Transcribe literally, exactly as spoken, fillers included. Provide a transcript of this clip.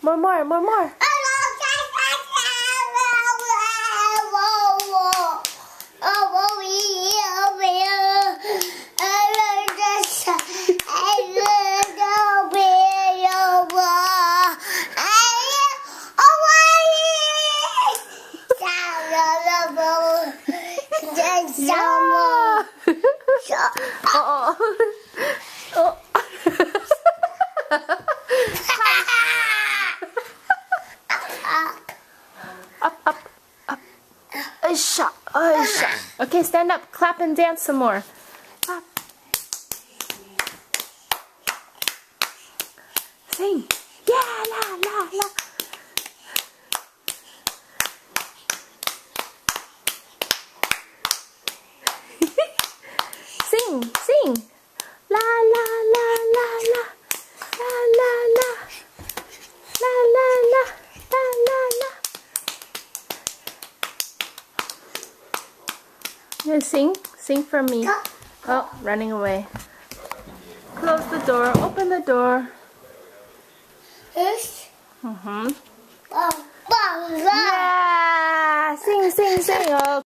More, more, more, more. Yeah. Oh. Oh. Up, up, up. Aisha, Aisha. Okay, stand up, clap and dance some more. Clap. Sing. Yeah, la, la, la. Sing, sing. La, la, la, la, la. La, la, la. La, la, la. La, la, la. Yeah, sing. Sing for me. Oh, running away. Close the door. Open the door. Mm-hmm. Yeah! Sing, sing, sing. Oh.